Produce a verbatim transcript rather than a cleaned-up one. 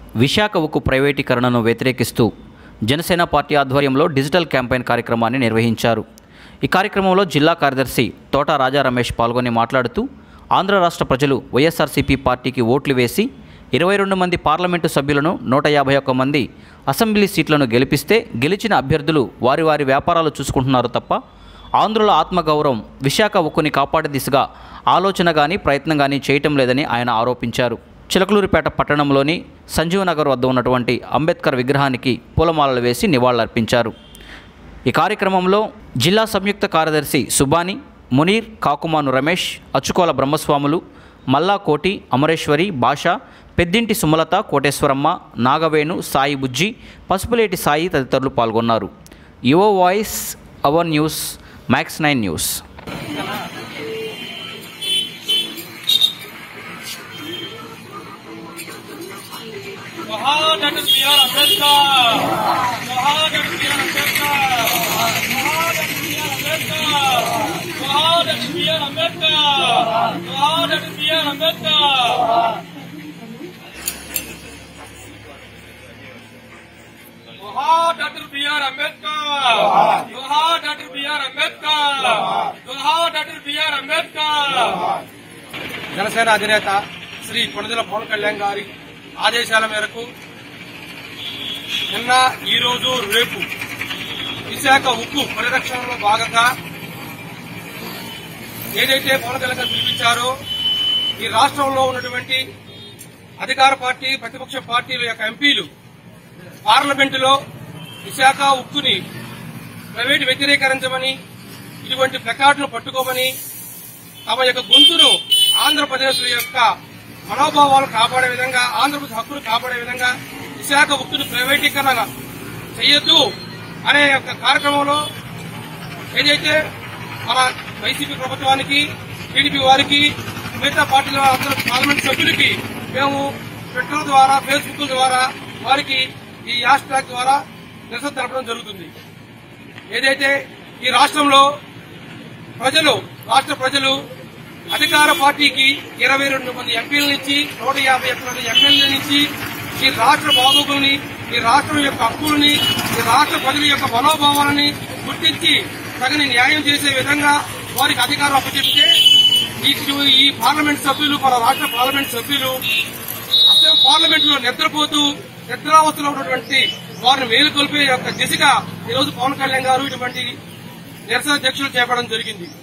విశాఖ ఉక్కు ప్రైవేటీకరణను వ్యతిరేకిస్తూ జనసేన పార్టీ ఆధ్వర్యంలో డిజిటల్ క్యాంపెయిన్ కార్యక్రమాన్ని నిర్వహించారు. ఈ కార్యక్రమంలో జిల్లా కార్యదర్శి తోట రాజా రమేష్ పాల్గొని మాట్లాడుతూ ఆంధ్ర రాష్ట్ర ప్రజలు వైఎస్ఆర్సీపీ పార్టీకి ఓట్లు వేసి ఇరవై రెండు మంది పార్లమెంటు సభ్యులను నూట యాభై ఒక్క మంది అసెంబ్లీ సీట్లను గెలిపిస్తే గెలిచిన అభ్యర్థులు వారి వారి వ్యాపారాలు చూసుకుంటున్నారు తప్ప ఆంధ్రుల ఆత్మగౌరవం విశాఖ ఉక్కుని కాపాడే దిశగా ఆలోచన కానీ ప్రయత్నం కానీ చేయటం లేదని ఆయన ఆరోపించారు. చిలకలూరిపేట పట్టణంలోని సంజీవ్ నగర్ వద్ద ఉన్నటువంటి అంబేద్కర్ విగ్రహానికి పూలమాలలు వేసి నివాళులర్పించారు. ఈ కార్యక్రమంలో జిల్లా సంయుక్త కార్యదర్శి సుబాని, మునీర్, కాకుమాను రమేష్, అచ్చుకోల బ్రహ్మస్వాములు, మల్లా కోటి, అమరేశ్వరి, భాష, పెద్దింటి సుమలత, కోటేశ్వరమ్మ, నాగవేణు, సాయి బుజ్జి, పసుపులేటి సాయి తదితరులు పాల్గొన్నారు. Yuva voice, our news, Max nine news. Doctor B R Ambedkar, జోహార్ డాక్టర్ బిఆర్ అంబేద్కర్, జోహార్ డాక్టర్ బిఆర్ అంబేద్కర్. జనసేన అధినేత శ్రీ కొణిదెల పవన్ కళ్యాణ్ గారి ఆదేశాల మేరకు నిన్న, ఈరోజు, రేపు విశాఖ ఉక్కు పరిరక్షణలో భాగంగా ఏదైతే పవన్ కళ్యాణ్ గారు పిలిపించారో ఈ రాష్ట్రంలో ఉన్నటువంటి అధికార పార్టీ, ప్రతిపక్ష పార్టీల యొక్క ఎంపీలు పార్లమెంటులో విశాఖ ఉక్కుని ప్రైవేటు వ్యతిరేకరించమని, ఇటువంటి ప్లకార్డును పట్టుకోమని, తమ యొక్క గొంతును ఆంధ్రప్రదేశ్ యొక్క మనోభావాలు కాపాడే విధంగా, ఆంధ్రప్రదేశ్ హక్కులు కాపాడే విధంగా విశాఖ ఉక్కుని ప్రైవేటీకరణ చేయొద్దు అనే యొక్క కార్యక్రమంలో ఏదైతే మన వైసీపీ ప్రభుత్వానికి, టీడీపీ వారికి, మిగతా పార్టీల అందరూ పార్లమెంట్ సభ్యులకి మేము ట్విట్టర్ ద్వారా, ఫేస్బుక్ ద్వారా వారికి ఈ హ్యాష్ ట్యాగ్ ద్వారా నిరసన తెలపడం జరుగుతుంది. ఏదైతే ఈ రాష్ట్రంలో ప్రజలు, రాష్ట్ర ప్రజలు అధికార పార్టీకి ఇరవై రెండు మంది ఎంపీలనిచ్చి, నూట యాభై ఒక్క మంది ఎమ్మెల్యేలనిచ్చి ఈ రాష్ట్ర బాగోగుల్ని, ఈ రాష్ట్రం యొక్క హక్కుల్ని, ఈ రాష్ట్ర ప్రజల యొక్క మనోభావాలని గుర్తించి తగిన న్యాయం చేసే విధంగా వారికి అధికారం అప్పచెప్తే ఈ పార్లమెంట్ సభ్యులు, మన రాష్ట్ర పార్లమెంట్ సభ్యులు అసలు పార్లమెంట్ లో నిద్రపోతూ నిద్రావస్థలో ఉన్నటువంటి వారిని మేలుకొల్పే యొక్క దిశగా ఈరోజు పవన్ కళ్యాణ్ గారు ఇటువంటి నిరసన దీక్షలు చేపట్టడం జరిగింది.